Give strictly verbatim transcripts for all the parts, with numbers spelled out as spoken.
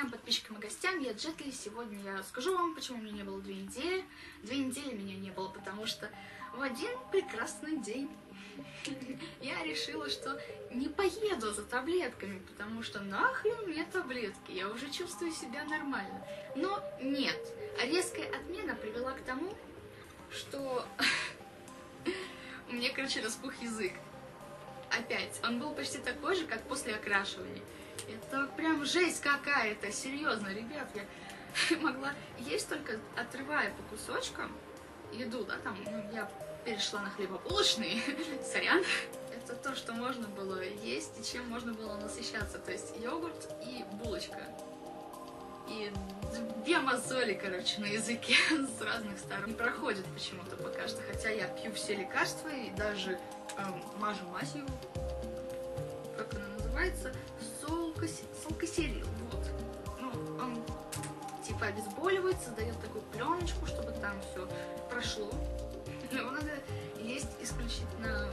друзьям, подписчикам и гостям, я Джетли. Сегодня я скажу вам, почему меня не было две недели. Две недели меня не было, потому что в один прекрасный день я решила, что не поеду за таблетками, потому что нахрен мне таблетки, я уже чувствую себя нормально. Но нет, резкая отмена привела к тому, что у меня, короче, распух язык. Опять, он был почти такой же, как после окрашивания. Это прям жесть какая-то, серьезно, ребят, я могла есть только отрывая по кусочкам еду, да, там, ну, я перешла на хлебобулочный, сорян. Это то, что можно было есть и чем можно было насыщаться, то есть йогурт и булочка. И две мозоли, короче, на языке с разных сторон. Не проходит почему-то пока что, хотя я пью все лекарства и даже эм, мажу мазью, как она называется, солкосерил, вот. Ну, он типа обезболивает, создает такую пленочку, чтобы там все прошло. Его надо есть исключительно...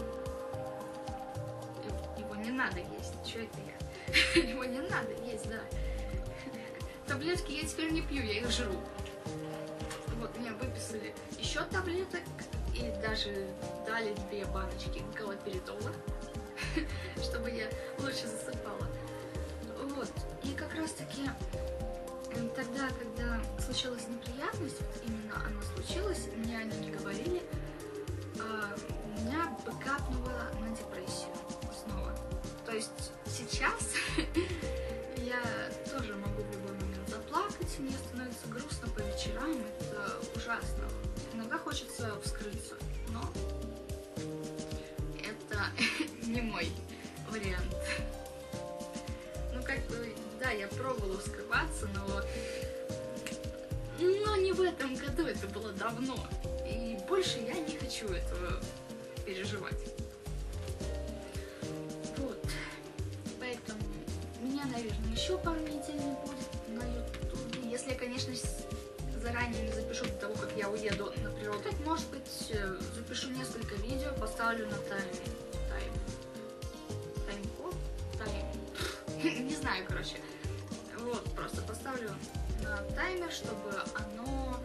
Его не надо есть, что это я? Его не надо есть, да. Таблетки я теперь не пью, я их жру. Вот, мне выписали еще таблеток и даже дали две баночки галоперидола, чтобы я лучше засыпала. Вот, и как раз таки тогда, когда случилась неприятность, вот именно она случилась, мне они не говорили, а меня бэкапнуло на депрессию снова. То есть сейчас я тоже могу в любой момент заплакать, мне становится грустно по вечерам, это ужасно. Иногда хочется вскрыться, но это не мой вариант. Ну, как бы, да, я пробовала вскрываться, но... но не в этом году, это было давно. И больше я не хочу этого переживать. Вот. Поэтому меня, наверное, еще пару недель не будет на ютубе. Если я, конечно, заранее не запишу до того, как я уеду на природу. Может быть, запишу несколько видео, поставлю на тайм... тайм... тайм-код? Тайм... не знаю, короче. Вот, просто поставлю на таймер, чтобы оно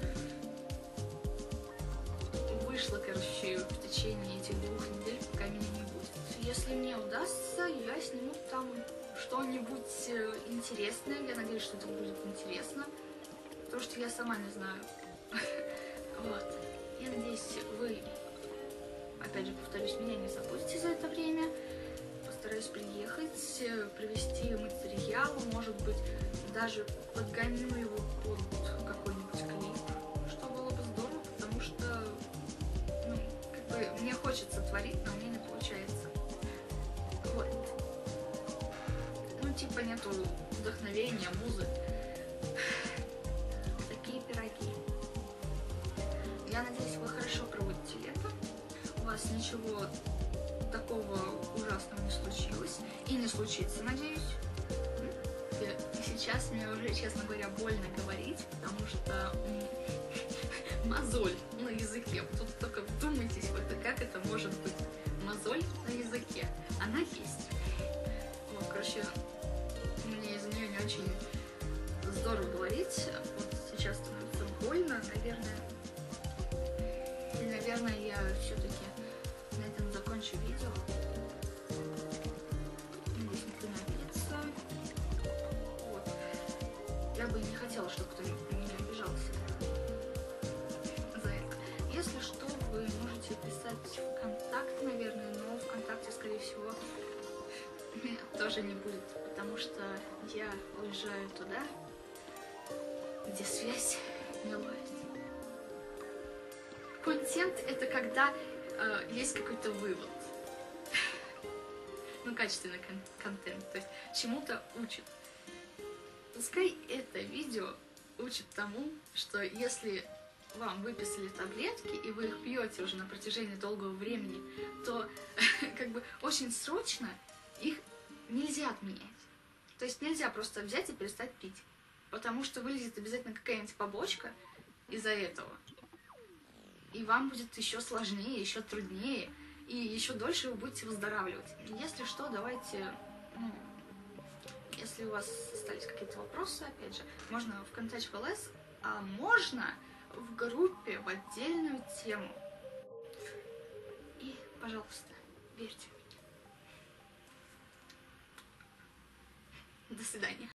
вышло, короче, в течение этих двух недель, пока меня не будет. Если мне удастся, я сниму там что-нибудь интересное. Я надеюсь, что это будет интересно, потому что я сама не знаю. Вот. Я надеюсь, вы, опять же, повторюсь, меня не забудете за это время. Постараюсь приехать, привезти материал, может быть, даже подгоню его под какой-нибудь клип, что было бы здорово, потому что, ну, как бы, мне хочется творить, но у меня не получается. Вот. Ну, типа, нету вдохновения, музы. Такие пироги. Я надеюсь, вы хорошо проводите лето. У вас ничего такого ужасного не случилось. И не случится, надеюсь. И сейчас мне уже, честно говоря, больно говорить, потому что мозоль на языке. Тут только вдумайтесь в это, как это может быть. Мозоль на языке. Она есть. Вот, короче, мне из-за нее не очень здорово говорить. Вот сейчас становится больно, наверное. И, наверное, я все-таки на этом закончу видео. Надеюсь, никто не обидится. Вот. Я бы не хотела, чтобы кто-нибудь на меня обижался за это. Если что, вы можете писать ВКонтакт, наверное, но ВКонтакте, скорее всего, меня тоже не будет, потому что я уезжаю туда, где связь не ловит. Контент — это когда э, есть какой-то вывод. Ну, качественный кон контент, то есть чему-то учит. Пускай это видео учит тому, что если вам выписали таблетки, и вы их пьете уже на протяжении долгого времени, то как бы очень срочно их нельзя отменять. То есть нельзя просто взять и перестать пить, потому что вылезет обязательно какая-нибудь побочка из-за этого. И вам будет еще сложнее, еще труднее, и еще дольше вы будете выздоравливать. Если что, давайте, ну, Если у вас остались какие-то вопросы, опять же, можно в контакт в ЛС, а можно в группе в отдельную тему. И, пожалуйста, верьте в меня. До свидания.